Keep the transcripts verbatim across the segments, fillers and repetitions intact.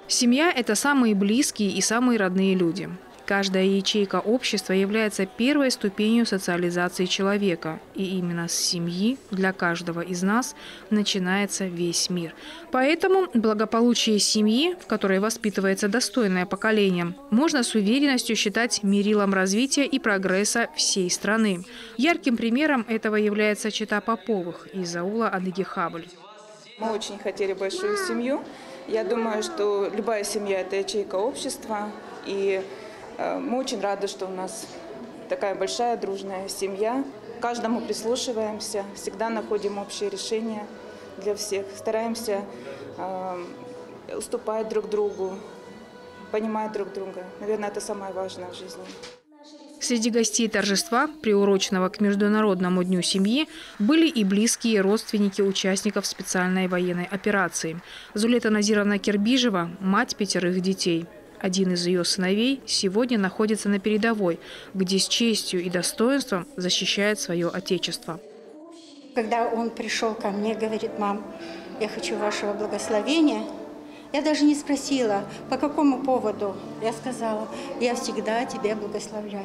Семья – это самые близкие и самые родные люди. Каждая ячейка общества является первой ступенью социализации человека. И именно с семьи для каждого из нас начинается весь мир. Поэтому благополучие семьи, в которой воспитывается достойное поколение, можно с уверенностью считать мерилом развития и прогресса всей страны. Ярким примером этого является чета Поповых из аула Адыги-Хабль. Мы очень хотели большую семью. Я думаю, что любая семья – это ячейка общества. И мы очень рады, что у нас такая большая дружная семья. К каждому прислушиваемся, всегда находим общее решение для всех. Стараемся э, уступать друг другу, понимать друг друга. Наверное, это самое важное в жизни. Среди гостей торжества, приуроченного к Международному дню семьи, были и близкие родственники участников специальной военной операции. Зулета Назировна Кирбижева – мать пятерых детей. Один из ее сыновей сегодня находится на передовой, где с честью и достоинством защищает свое отечество. Когда он пришел ко мне, говорит: мам, я хочу вашего благословения. Я даже не спросила, по какому поводу. Я сказала: я всегда тебя благословляю.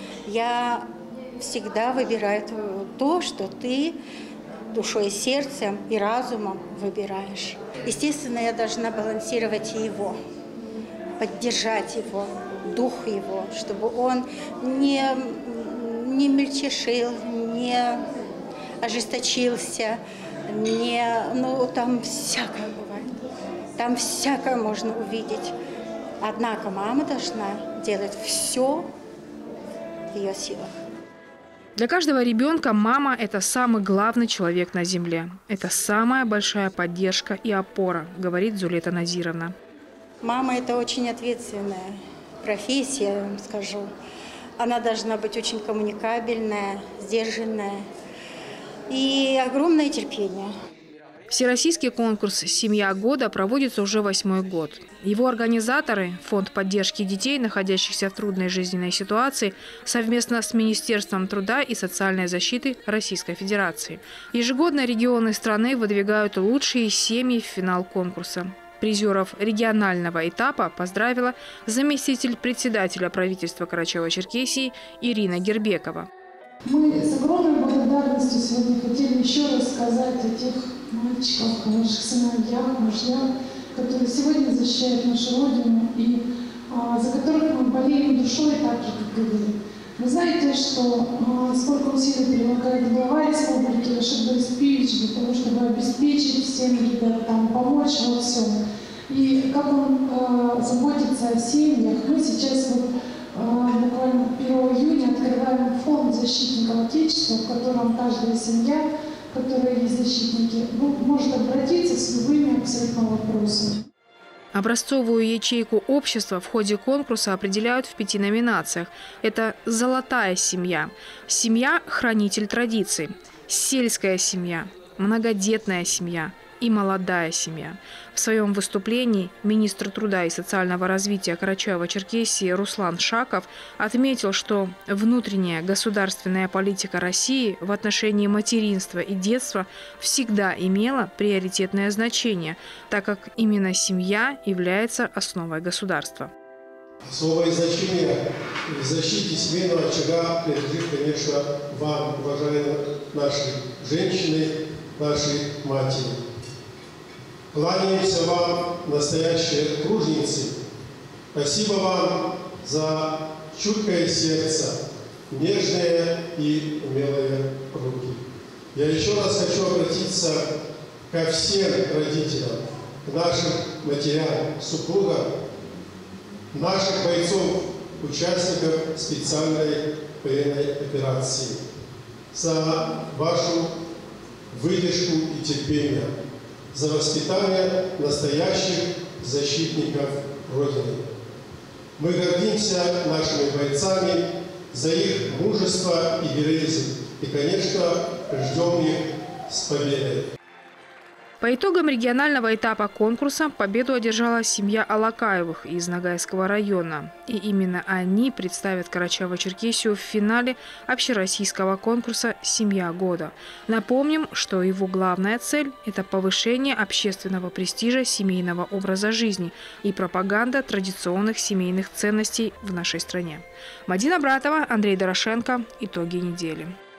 Я всегда выбираю то, что ты душой, и сердцем и разумом выбираешь. Естественно, я должна балансировать и его, поддержать его, дух его, чтобы он не, не мельчешил, не ожесточился, не, ну там всякое бывает. Там всякое можно увидеть. Однако мама должна делать все в ее силах. Для каждого ребенка мама – это самый главный человек на земле. Это самая большая поддержка и опора, говорит Зулета Назировна. Мама – это очень ответственная профессия, я вам скажу. Она должна быть очень коммуникабельная, сдержанная и огромное терпение. Всероссийский конкурс «Семья года» проводится уже восьмой год. Его организаторы – Фонд поддержки детей, находящихся в трудной жизненной ситуации, совместно с Министерством труда и социальной защиты Российской Федерации. Ежегодно регионы страны выдвигают лучшие семьи в финал конкурса. Призеров регионального этапа поздравила заместитель председателя правительства Карачаево-Черкесии Ирина Гербекова. Мы с огромной благодарностью сегодня хотели еще раз сказать о тех мальчиках, о наших сыновьях, мужьях, которые сегодня защищают нашу Родину и а, за которых мы болеем душой так же, как говорили. Вы знаете, что а, сколько усилий прилагает глава республики Рашид Борисович для того, чтобы обеспечить всем ребятам, помочь во всем. И как он а, заботится о семьях. Мы сейчас вот, а, буквально первого июня открываем фонд защитников Отечества, в котором каждая семья, в которой есть защитники, ну, может обратиться с любыми абсолютно вопросами. Образцовую ячейку общества в ходе конкурса определяют в пяти номинациях. Это «Золотая семья», «Семья-хранитель традиций», «Сельская семья», «Многодетная семья» и «Молодая семья». В своем выступлении министр труда и социального развития Карачаево-Черкесии Руслан Шаков отметил, что внутренняя государственная политика России в отношении материнства и детства всегда имела приоритетное значение, так как именно семья является основой государства. Особое значение в защите семейного очага принадлежит, конечно, вам, уважаемые наши женщины, наши матери. Кланяемся вам, настоящие труженицы. Спасибо вам за чуткое сердце, нежные и умелые руки. Я еще раз хочу обратиться ко всем родителям, к нашим матерям, супругам, наших бойцов, участников специальной военной операции, за вашу выдержку и терпение, за воспитание настоящих защитников Родины. Мы гордимся нашими бойцами за их мужество и героизм и, конечно, ждем их с победой. По итогам регионального этапа конкурса победу одержала семья Алакаевых из Ногайского района. И именно они представят Карачаево-Черкесию в финале общероссийского конкурса «Семья года». Напомним, что его главная цель – это повышение общественного престижа семейного образа жизни и пропаганда традиционных семейных ценностей в нашей стране. Мадина Братова, Андрей Дорошенко. Итоги недели.